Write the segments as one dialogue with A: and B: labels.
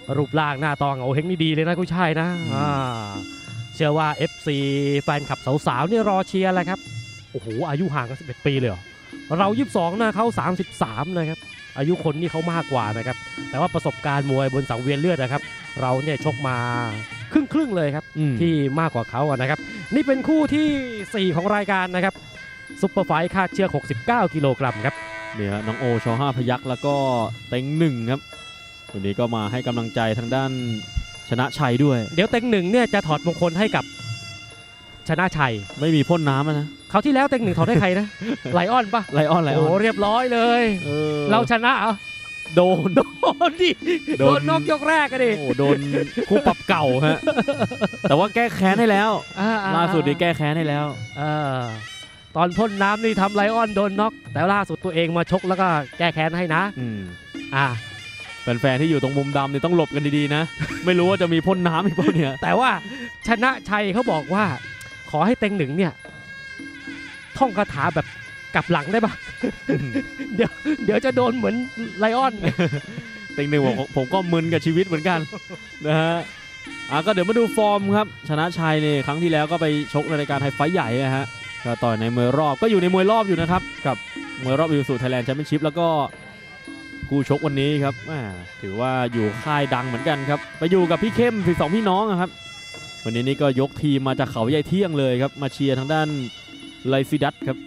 A: รูปร่างหน้าตองเอาเฮงนี่ดีเลยนะกุ้ยช่ายนะเชื่อว่า FC แฟนคลับสาวๆนี่รอเชียร์แหละครับโอ้โหอายุห่างกัน11 ปีเลยเหรอเรา22นะเขา33นะครับอายุคนนี่เขามากกว่านะครับแต่ว่าประสบการณ์มวยบนสังเวียนเลือดนะครับเราเนี่ยชกมาครึ่งเลยครับที่มากกว่าเขานะครับนี่เป็นคู่ที่4ของรายการนะครับซุปเปอร์ไฟท์คาดเชือก69 กิโลกรัมครับ
B: เนี่ยน้องโอช5 พยัคฆ์แล้วก็เต็งหนึ่งครับวันนี้ก็มาให้กำลังใจทางด้านชนะชัยด้วย
A: เดี๋ยวเต็งหนึ่งเนี่ยจะถอดมงคลให้กับชนะชัย
B: ไม่มีพ่นน้ำนะ
A: เขาที่แล้วเต็งหนึ่งถอดให้ใครนะไลออนปะ
B: ไลออน
A: โอ้เรียบร้อยเลยเราชนะเหรอ
B: โดน
A: ดิโดนนอกยกแรกกันดิ
B: โอ้โดนคู่ปรับเก่าฮะแต่ว่าแก้แค้นให้แล้วล่าสุดนี่แก้แค้นให้แล้ว
A: ตอนพ่นน้ำนี่ทำไลออนโดนน็อกแต่ล่าสุดตัวเองมาชกแล้วก็แก้แค้นให้นะ
B: แฟนๆที่อยู่ตรงมุมดำนี่ต้องหลบกันดีๆนะไม่รู้ว่าจะมีพ่นน้ำอีกเปล่าเนี่ย
A: แต่ว่าชนะชัยเขาบอกว่าขอให้เต็งหนึ่งเนี่ยท่องคาถาแบบกลับหลังได้ปะ เดี๋ยวจะโดนเหมือนไลออน
B: เต็งหนึ่งบอกผมก็มึนกับชีวิตเหมือนกันนะฮะก็เดี๋ยวมาดูฟอร์มครับชนะชัยเนี่ยครั้งที่แล้วก็ไปชกในรายการไทยไฟท์ใหญ่นะฮะก็ต่อยในมวยรอบก็อยู่ในมวยรอบอยู่นะครับกับมวยรอบอีซูซูไทยแลนด์แชมเปี้ยนชิพแล้วก็คู่ชกวันนี้ครับถือว่าอยู่ค่ายดังเหมือนกันครับไปอยู่กับพี่เข้ม12พี่น้องครับวันนี้นี่ก็ยกทีมมาจากเขาใหญ่เที่ยงเลยครับมาเชียร์ทางด้านไลซิดัสครับ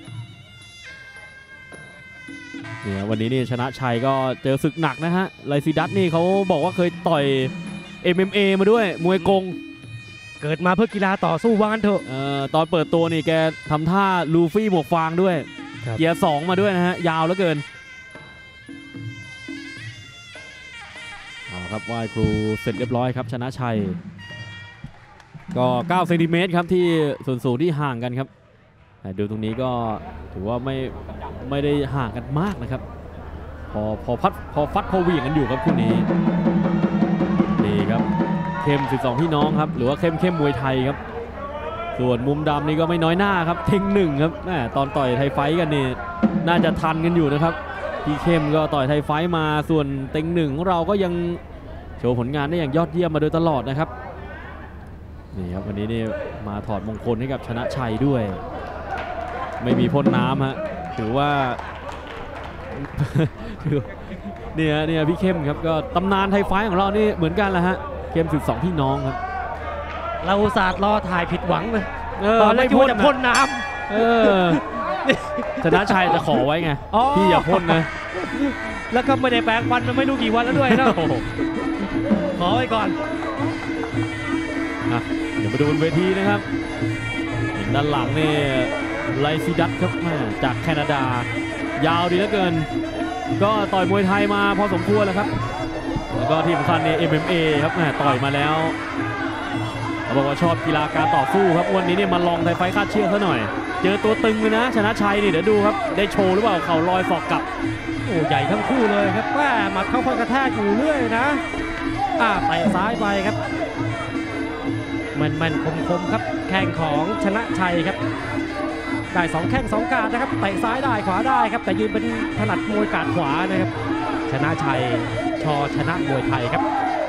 B: เนี่ยวันนี้นี่ชนะชัยก็เจอศึกหนักนะฮะไลซิดัสนี่เขาบอกว่าเคยต่อย MMA มาด้วยมวยกง
A: เกิดมาเพื่อกีฬาต่อสู้ว่างั้นเถอะ
B: ตอนเปิดตัวนี่แกทำท่าลูฟี่หมวกฟางด้วยเกียร์2มาด้วยนะฮะยาวเหลือเกินครับไหว้ครูเสร็จเรียบร้อยครับชนะชัยก็9 เซนติเมตรครับที่ส่วนสูงที่ห่างกันครับดูตรงนี้ก็ถือว่าไม่ได้ห่างกันมากนะครับพอฟัดพอเหวี่ยงกันอยู่ครับคู่นี้นี่ครับเข้ม12พี่น้องครับหรือว่าเข้มมวยไทยครับส่วนมุมดำนี่ก็ไม่น้อยหน้าครับเต็งหนึ่งครับตอนต่อยไทยไฟท์กันนี่น่าจะทันกันอยู่นะครับพี่เข้มก็ต่อยไทยไฟท์มาส่วนเต็งหนึ่งของเราก็ยังโชว์ผลงานได้อย่างยอดเยี่ยมมาโดยตลอดนะครับนี่ครับวันนี้นี่มาถอดมงคลให้กับชนะชัยด้วยไม่มีพ่นน้ำฮะถือว่าเนี่ยพี่เข้มครับก็ตำนานไทยไฟท์ของเรานี่เหมือนกันแหละฮะเข้ม12พี่น้องครับ
A: เราอุตส่าห์รอถ่ายผิดหวังเลยตอนแรกคิดว่าจะพ่นน้
B: ำชนะชัยจะขอไว้ไงพี่อย่าพ่นนะ
A: แล้วก็ไม่ได้แปลงฟันมาไม่รู้กี่วันแล้วด้วยนะขอไว้ก่อน
B: เดี๋ยวมาดูบนเวทีนะครับด้านหลังนี่ไลซิดัสครับจากแคนาดายาวดีเหลือเกินก็ต่อยมวยไทยมาพอสมควรแล้วครับแล้วก็ที่สำคัญใน MMA ครับต่อยมาแล้วเขาบอกว่าชอบกีฬาการต่อสู้ครับวันนี้เนี่ยมาลองไทยไฟท์คาดเชือกซะหน่อยเจอตัวตึงเลยนะชนะชัยนี่เดี๋ยวดูครับได้โชว์หรือเปล่าเข่าลอยศอกกลับ
A: โอ้ใหญ่ทั้งคู่เลยครับแม่หมัดเข้าคอยกระแทกอยู่เรื่อยนะเตะซ้ายไปครับมันคมครับแข้งของชนะชัยครับได้2 แข้ง2 การนะครับเตะซ้ายได้ขวาได้ครับแต่ยืนเป็นถนัดมวยกาดขวานะครับชนะชัยชนะมวยไทยครับ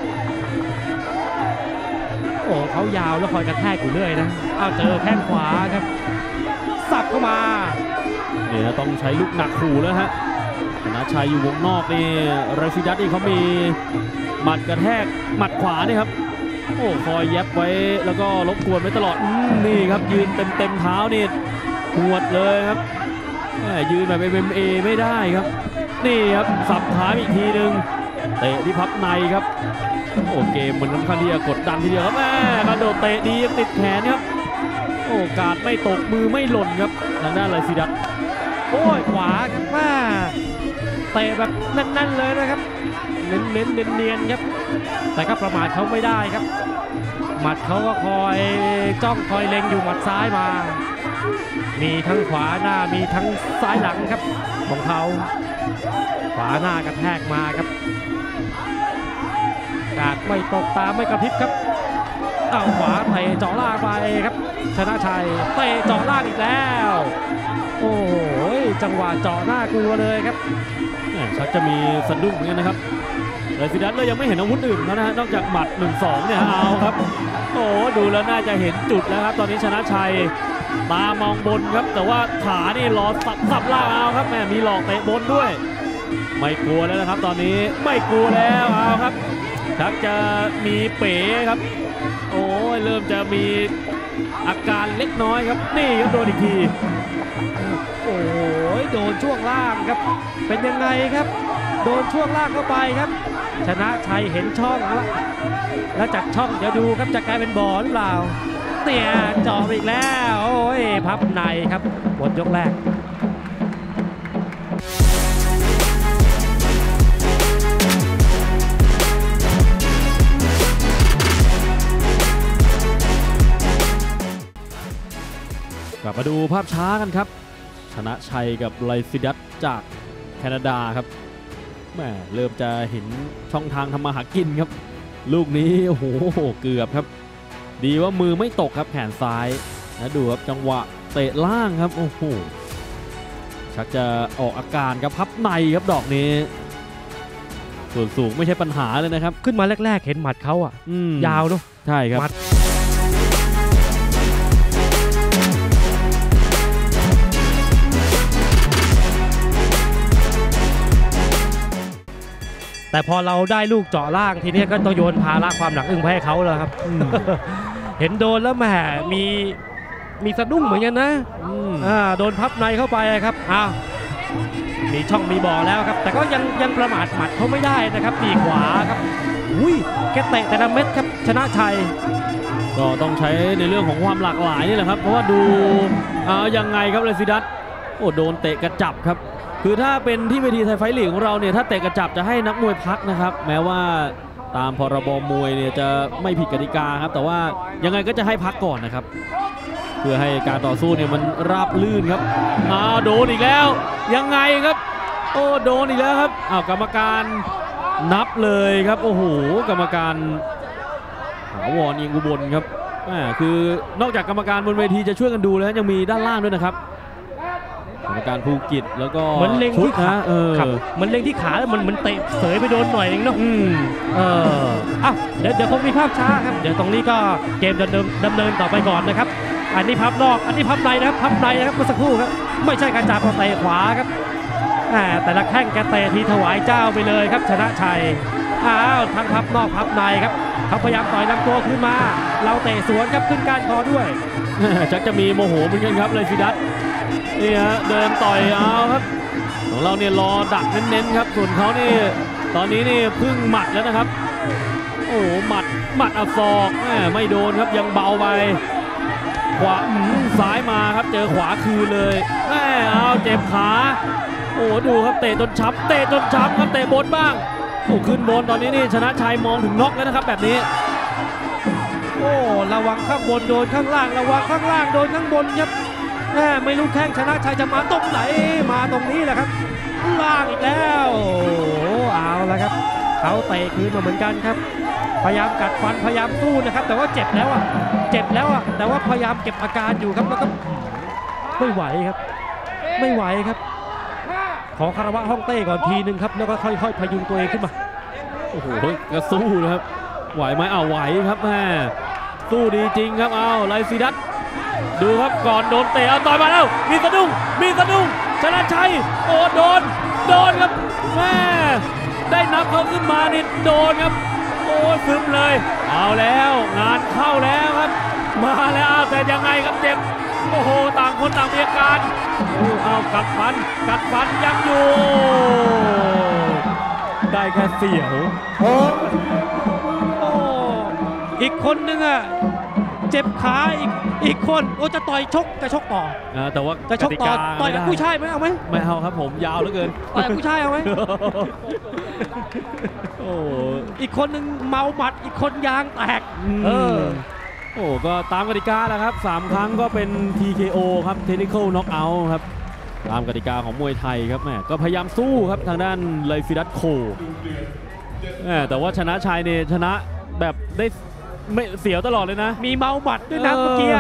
A: โอ้เขายาวแล้วคอยกระแทกอยู่เรื่อยนะเจอแข้งขวาครับสับเข้ามา
B: เนี่ยต้องใช้ลูกหนักขู่แล้วฮะชนะชัยอยู่วงนอกนี่ไรซิดัสนี่เขามีหมัดกระแทกหมัดขวานี่ครับโอ้คอยแยบไว้แล้วก็รบกวนไว้ตลอดนี่ครับยืนเต็มเท้านี่หวดเลยครับยืนแบบ MMA ไม่ได้ครับนี่ครับสับขาอีกทีนึงเตะที่พับในครับโอ้เกมมันค่อนข้างที่จะกดดันทีเดียวครับกระโดดเตะดีติดแขนครับโอ้การไม่ตกมือไม่หล่นครับทางด้านไลซิดัส
A: โอ้ยขวาครับเตะแบบแน่นๆเลยนะครับเนียนครับแต่ก็ประมาทเขาไม่ได้ครับหมัดเขาก็คอยจ้องคอยเล็งอยู่หมัดซ้ายมามีทั้งขวาหน้ามีทั้งซ้ายหลังครับของเขาขวาหน้ากระแทกมาครับกาดไม่ตกตาไม่กระพริบครับเอาขวาเตะเจาะล่างไปครับชนะชัยเตะเจาะล่างอีกแล้วโอ้โหจังหวะเจาะหน้ากลัวเลยครับ
B: ชักจะมีสะดุ้งเหมือนกันนะครับไรซิดัสเลยยังไม่เห็นอาวุธอื่นแล้วนะฮะนอกจากหมัด 1-2 เนี่ยเอาครับโอ้ดูแล้วน่าจะเห็นจุดแล้วครับตอนนี้ชนะชัยตามองบนครับแต่ว่าขานี่รอสับล่างเอาครับแม่มีหลอกเตะบนด้วยไม่กลัวแล้วนะครับตอนนี้ไม่กลัวแล้วเอาครับชักจะมีเป๋ครับโอ้ยเริ่มจะมีอาการเล็กน้อยครับนี่ครับโดนอีกที
A: โอ้ยโดนช่วงล่างครับเป็นยังไงครับโดนช่วงล่างเข้าไปครับชนะชัยเห็นช่องแล้วจากช่องเดี๋ยวดูครับจะกลายเป็นบ่อหรือเปล่าเตี่ยจ่ออีกแล้วโอ้ยพับในครับหมดยกแรก
B: กลับมาดูภาพช้ากันครับชนะชัยกับไรซิดัสจากแคนาดาครับแม่เริ่มจะเห็นช่องทางทำมาหากินครับลูกนี้โอ้โหเกือบครับดีว่ามือไม่ตกครับแขนซ้ายนะดูครับจังหวะเตะล่างครับโอ้โหชักจะออกอาการครับพับในครับดอกนี้ส่วนสูงไม่ใช่ปัญหาเลยนะครับ
A: ขึ้นมาแรกๆเห็นหมัดเขาอ่ะยาวเนาะ
B: ใช่ครับ
A: แต่พอเราได้ลูกเจาะล่างทีนี้ก็ต้องโยนภาระความหนักอึ้งไปให้เขาแล้วครับ เห็นโดนแล้วแหมมีสะดุ้งเหมือนกันนะโดนพับในเข้าไปครับมีช่องมีบ่อแล้วครับแต่ก็ยังประมาทหมัดเขาไม่ได้นะครับปีขวาครับอุ้ยแกเตะแต่ละเม็ดครับชนะชัย
B: ก็ต้องใช้ในเรื่องของความหลากหลายนี่แหละครับเพราะว่าดูยังไงครับไรซิดัสโอ้โดนเตะกระจับครับคือถ้าเป็นที่เวทีไทยไฟท์ลีกของเราเนี่ยถ้าเตะกระจับจะให้นักมวยพักนะครับแม้ว่าตามพรบมวยเนี่ยจะไม่ผิดกติกาครับแต่ว่ายังไงก็จะให้พักก่อนนะครับเพื่อให้การต่อสู้เนี่ยมันราบลื่นครับโดนอีกแล้วยังไงครับโอ้โดนอีกแล้วครับกรรมการนับเลยครับโอ้โหกรรมการถาวรเอียงอุบลครับคือนอกจากกรรมการบนเวทีจะช่วยกันดูแล้วยังมีด้านล่างด้วยนะครับกรรมการภูกิจแล้วก็
A: เหมือนเล็งที่ขาเหมือนเล็งที่ขาแล้วมันเตะเสยไปโดนหน่อยนึงเนาะเดี๋ยวคงมีภาพช้าครับเดี๋ยวตรงนี้ก็เกมดำเนินต่อไปก่อนนะครับอันนี้พับนอกอันนี้พับในนะครับพับในนะครับเมื่อสักครู่ครับไม่ใช่การจับเตะขวาครับแต่ละแข้งแกเตะทีถวายเจ้าไปเลยครับชนะชัยทั้งพับนอกพับในครับเขาพยายามต่อยลำตัวขึ้นมาเราเตะสวนครับขึ้นก้านคอด้วย
B: ชักจะมีโมโหเหมือนกันครับไรซิดัสนี่ฮะเดินต่อยครับของเราเนี่ยรอดักเน้นๆครับส่วนเขานี่ตอนนี้นี่พึ่งหมัดแล้วนะครับโอ้หมัดศอกไม่โดนครับยังเบาไปขวาซ้ายมาครับเจอขวาคืนเลยเจ็บขาโอ้ดูครับเตะจนช้ำครับเตะบนบ้างโอ้ขึ้นบนตอนนี้นี่ชนะชัยมองถึงน็อกแล้วนะครับแบบนี้
A: โอ้ระวังข้างบนโดนข้างล่างระวังข้างล่างโดนข้างบนครับไม่รู้แข้งชนะชัยจะมาตรงไหนมาตรงนี้แหละครับล่างอีกแล้วเอาละครับเขาเตะคืนมาเหมือนกันครับพยายามกัดฟันพยายามสู้นะครับแต่ว่าเจ็บแล้วแต่ว่าพยายามเก็บอาการอยู่ครับแล้วก็ไม่ไหวครับขอคารวะฮ่องเต้ก่อนทีนึงครับแล้วก็ค่อยๆพยุงตัวเองขึ้นมา
B: โอ้โหก็สู้นะครับไหวไหมไหวครับแม่สู้ดีจริงครับไรซิดัสดูครับก่อนโดนเตะต่อยมาแล้วมีสะดุ้งชนะชัยโอ้โดนครับแม่ได้นับเขาขึ้นมานี่โดนครับโอ้ซึมเลยเอาแล้วงานเข้าแล้วครับมาแล้วแต่ยังไงครับเจ็บโอ้โหต่างคนต่างมีอาการกัดฟันยังอยู่ได้แค่เสียว
A: อีกคนนึงเจ็บขาอีกคนจะต่อยชกต่อ
B: แต่ว่า
A: จะชกต่อต่อยกับผู้ชายไหมเอาไหม
B: ไม่เอาครับผมยาวเหลือเกิน
A: ต่อยกับผู้ชายเอาไหมอีกคนนึงเมาหมัดอีกคนยางแตก
B: ก็ตามกติกาแหละครับ3ครั้งก็เป็น TKO ครับ Technical Knockout ครับตามกติกาของมวยไทยครับแม่ก็พยายามสู้ครับทางด้านไรซิดัสโคแต่ว่าชนะชัยเนี่ยชนะแบบได้ไม่เสียวตลอดเลยนะ
A: มีเมาหมัดด้วยนะเมื่อกี้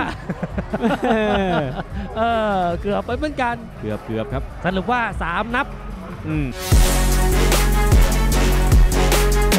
A: เกือบไปเหมือนกัน
B: เกือบครับ
A: สรุปว่า3นับ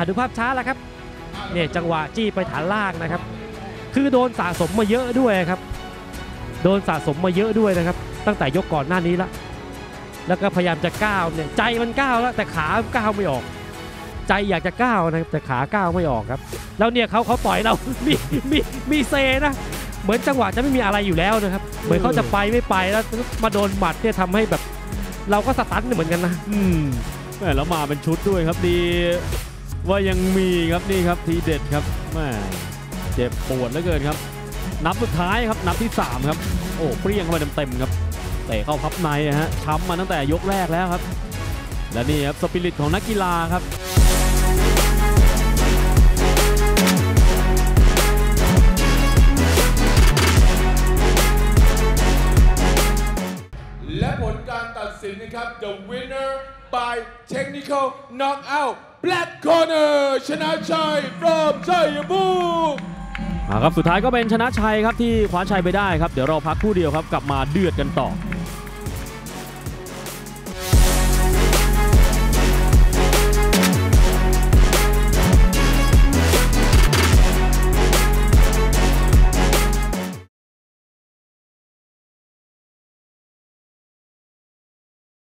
A: ดูภาพช้าแล้วครับเนี่ยจังหวะจี้ไปฐานล่างนะครับคือโดนสะสมมาเยอะด้วยครับโดนสะสมมาเยอะด้วยนะครับตั้งแต่ยกก่อนหน้านี้แล้วก็พยายามจะก้าวเนี่ยใจมันก้าวแล้วแต่ขาก้าวไม่ออกใจอยากจะก้าวนะครับแต่ขาก้าวไม่ออกครับแล้วเนี่ยเขาต่อยเรา มีเซนะเหมือนจังหวะจะไม่มีอะไรอยู่แล้วนะครับเหมือนเขาจะไปไม่ไปแล้วมาโดนหมัดเนี่ยทำให้แบบเราก็สตันเหมือนกันนะ
B: แล้วมาเป็นชุดด้วยครับดีว่ายังมีครับนี่ครับทีเด็ดครับแม่เจ็บปวดเหลือเกินครับนับสุดท้ายครับนับที่3ครับโอ้เปรี้ยงเข้าไปเต็มๆครับเตะเข้าพับในฮะช้ำมาตั้งแต่ยกแรกแล้วครับและนี่ครับสปิริตของนักกีฬาครับ
C: และผลการตัดสินนะครับ The winner by technical knockout Black Corner ชนะชัย from ชัยภูมิ
B: ครับสุดท้ายก็เป็นชนะชัยครับที่คว้าชัยไปได้ครับเดี๋ยวเราพักครู่เดียวครับกลับมาเดือดกันต่อ